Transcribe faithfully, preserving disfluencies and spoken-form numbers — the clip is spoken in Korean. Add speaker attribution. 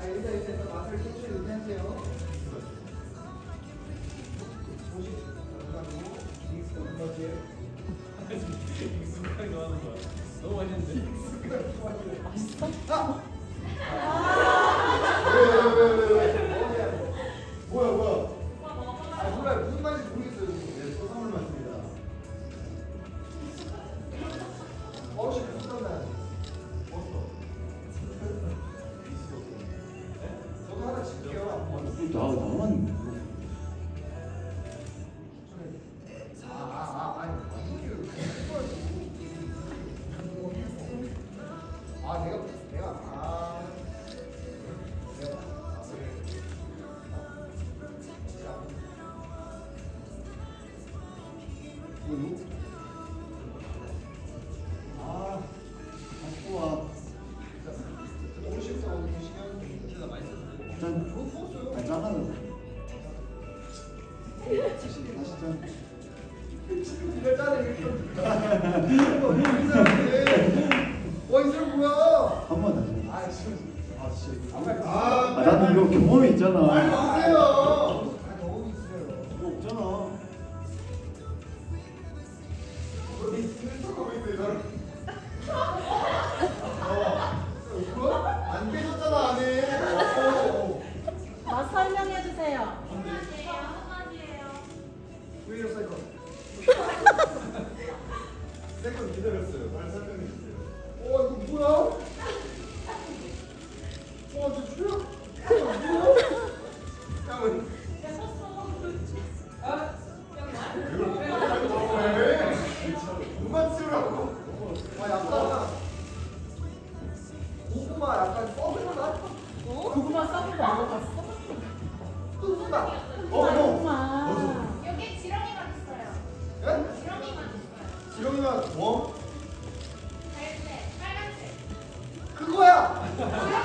Speaker 1: 일단 일단 맛을 천천히 의미하세요. 오십 들어가고 믹스 넣어주세요.
Speaker 2: 익숙하게 하는 거야. 너무 맛있는데.
Speaker 3: 맛있어?
Speaker 1: 아! 왜왜왜왜 뭐야 뭐야? 아 몰라 무슨 말인지 모르겠어요. 네, 또 선물 맞습니다. 어우씨 무슨 나야지. 어서. 저도 하나 칠게요.
Speaker 4: 나 나만
Speaker 1: 아아아 아니 아 내가 내가 아 내가 아 그래.
Speaker 4: 이거 아 갖고 와.
Speaker 1: 오십 사 오십 시간 진짜 맛있었는데.
Speaker 4: 짠.
Speaker 1: 저거 먹었어요.
Speaker 4: 아 짠하다. 다시 짠.
Speaker 1: 이걸 짜네 이렇게. 이거 이 사람인데. 와, 이 사람 뭐야?
Speaker 4: 한 번 다시.
Speaker 1: 아, 진짜.
Speaker 4: 아 진짜.
Speaker 1: 아,
Speaker 4: 아 나는 이거 경험이 있잖아.
Speaker 1: 빨리 먹으세요. 아, 너무 있어요.
Speaker 4: 이거 없잖아.
Speaker 1: 이 스트레스가 왜 있어, 이 사람? 어. 뭐야? 안 깨졌잖아, 안에.
Speaker 3: 맛 설명해 주세요.
Speaker 1: 왜 이래, 사이콘? 사이콘 기다렸어요. 말 설명해 주세요. 어, 이거 뭐야? 와, 저 추려? 뭐야? 땀을. 그만 치우라고. 아, 약간 고구마 약간 썩을만 하
Speaker 3: 고구마 썩은 거 먹어봤어?
Speaker 1: 뜯는다. 어,
Speaker 3: 고구마.
Speaker 5: 여기 지렁이만 있어요.
Speaker 1: 예?
Speaker 5: 지렁이만 있어요.
Speaker 1: 지렁이가 뭐?
Speaker 5: 갈색, 빨간색.
Speaker 1: 그거야.
Speaker 5: 지렁이